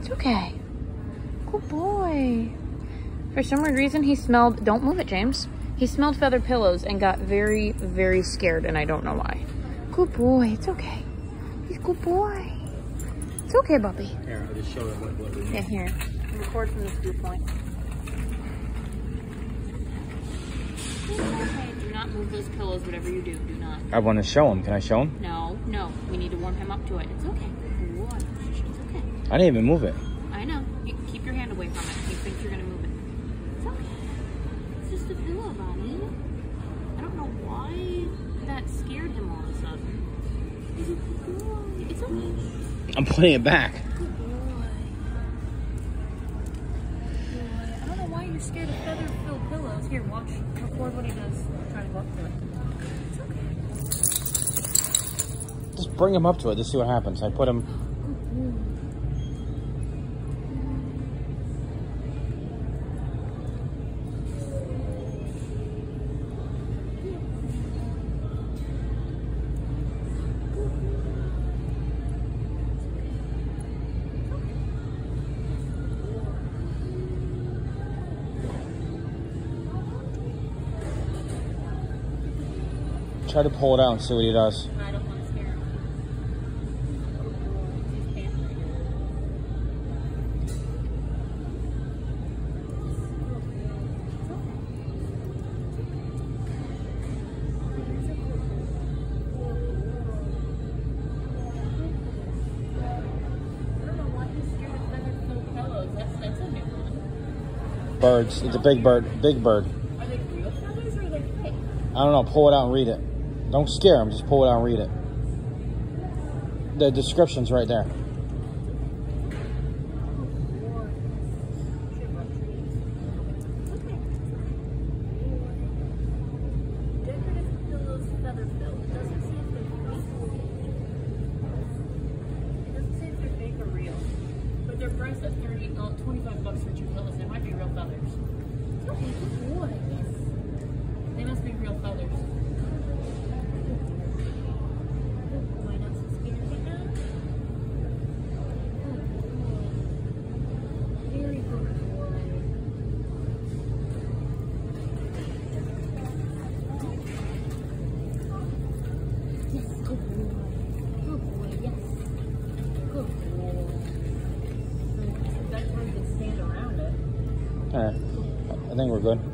It's okay. Good boy. For some weird reason, he smelled, don't move it, James. He smelled feather pillows and got very, very scared, and I don't know why. Good boy. It's okay. He's a good boy. It's okay, Bubby. Here, I'll just show him what we need. Yeah, here. Record from this viewpoint. Okay, do not move those pillows, whatever you do. Do not. I want to show him. Can I show him? No, no. We need to warm him up to it. It's okay. What? It's okay. I didn't even move it. I know. You keep your hand away from it. You think you're going to move it. It's okay. It's just a pillow, Bonnie. I don't know why that scared him all of a sudden. It's okay. I'm putting it back. Good boy. I don't know why you're scared of feather-filled pillows. Here, watch. Record what he does. Try to go up to it. It's okay. Just bring him up to it. Just see what happens. I put him. Try to pull it out and see what he does. I don't want to scare him. I don't know why he's scared of feather-filled pillows. That's a new one. Birds. It's a big bird. Big bird. Are they real feathers or are they fake? I don't know. Pull it out and read it. Don't scare him. Just pull it out and read it. The description's right there. Decorative pillows, feather filled. It doesn't say if they're fake. It doesn't say if they're fake or real. But they're priced at $25 for 2 pillows. They might be real feathers. Okay, good boy. They must be real feathers. Why not so scared right now? Very good boy. Yes, good boy. Good boy, yes. Good boy. That's where you can stand around it. All right. I think we're good.